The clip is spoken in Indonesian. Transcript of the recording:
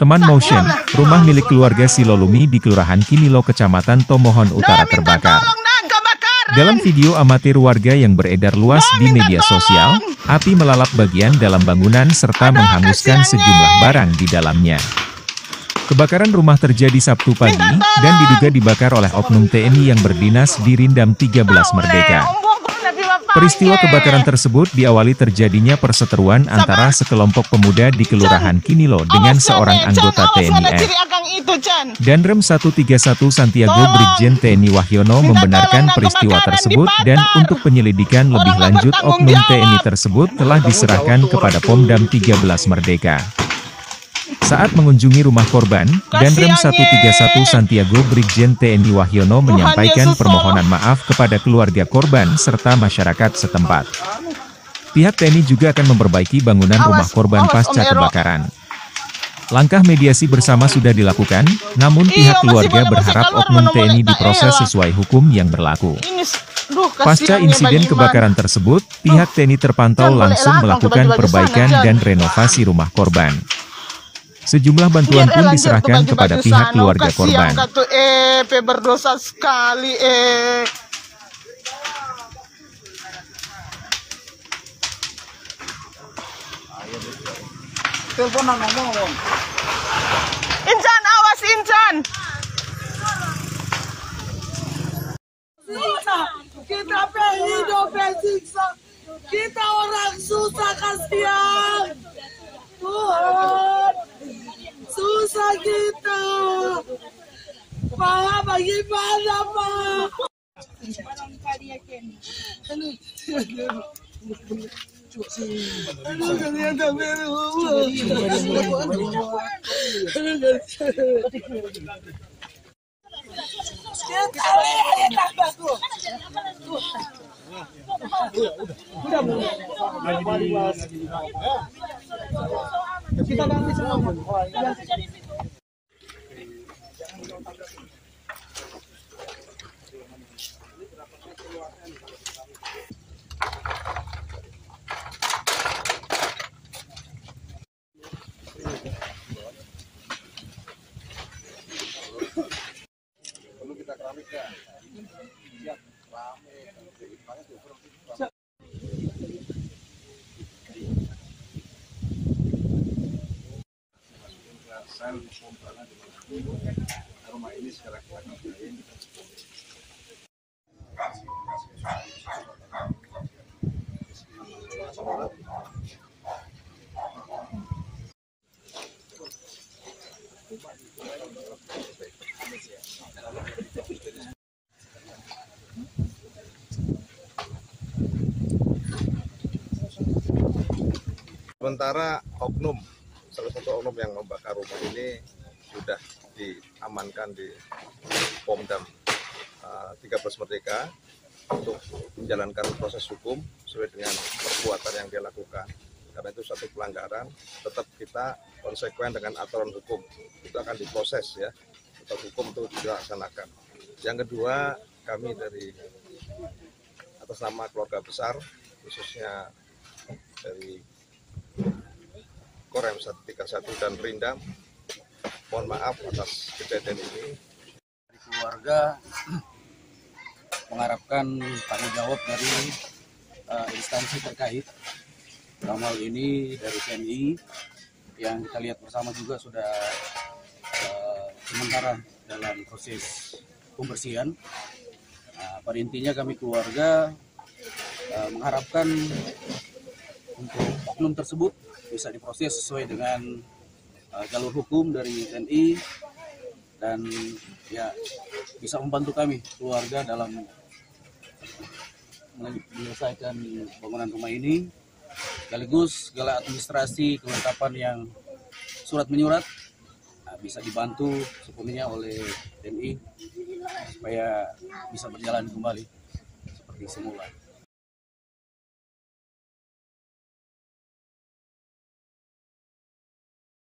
Teman Motion, rumah milik keluarga Silolumi di Kelurahan Kinilo, Kecamatan Tomohon Utara terbakar. Dalam video amatir warga yang beredar luas di media sosial, api melalap bagian dalam bangunan serta menghanguskan sejumlah barang di dalamnya. Kebakaran rumah terjadi Sabtu pagi, dan diduga dibakar oleh oknum TNI yang berdinas di Rindam 13 Merdeka. Peristiwa kebakaran tersebut diawali terjadinya perseteruan antara sekelompok pemuda di Kelurahan Kinilo dengan seorang anggota TNI. Danrem 131 Santiago Brigjen TNI Wahyono membenarkan peristiwa tersebut dan untuk penyelidikan lebih lanjut oknum TNI tersebut telah diserahkan kepada Pomdam 13 Merdeka. Saat mengunjungi rumah korban, Danrem 131 Santiago Brigjen TNI Wahyono menyampaikan permohonan maaf kepada keluarga korban serta masyarakat setempat. Pihak TNI juga akan memperbaiki bangunan rumah korban pasca kebakaran. Langkah mediasi bersama sudah dilakukan, namun pihak keluarga berharap oknum TNI diproses sesuai hukum yang berlaku. Pasca insiden kebakaran tersebut, pihak TNI terpantau langsung melakukan perbaikan dan renovasi rumah korban. Sejumlah bantuan pun diserahkan kepada pihak keluarga korban. Berdosa sekali. Teleponan ngomong. Incan, awas Incan. Kita hidup siksa. Kita orang susah, kasihan. Tuhan, susah kita. Pak, bagaimana Pak? Kalian tak kita ganti semua. Perlu kita keramik ya. Siap, rame. Rumah ini sekarang kita kerjain. Sementara oknum, salah satu oknum yang membakar rumah ini sudah diamankan di Pomdam 13 Merdeka untuk menjalankan proses hukum sesuai dengan perbuatan yang dia lakukan. Karena itu satu pelanggaran, tetap kita konsekuen dengan aturan hukum. Itu akan diproses ya, tetap hukum itu dilaksanakan. Yang kedua, kami dari atas nama keluarga besar, khususnya dari Korem 131 dan Rindam, mohon maaf atas kejadian ini. Keluarga mengharapkan tanggung jawab dari instansi terkait. Dalam hal ini dari TNI yang kita lihat bersama juga sudah sementara dalam proses pembersihan. Pada intinya kami keluarga mengharapkan untuk oknum tersebut bisa diproses sesuai dengan jalur hukum dari TNI dan ya bisa membantu kami keluarga dalam menyelesaikan bangunan rumah ini, sekaligus segala administrasi kelengkapan yang surat menyurat bisa dibantu sepenuhnya oleh TNI supaya bisa berjalan kembali seperti semula.